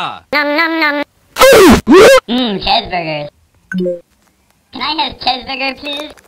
pizza! Nom nom nom. Cheeseburgers. Can I have cheeseburger, please?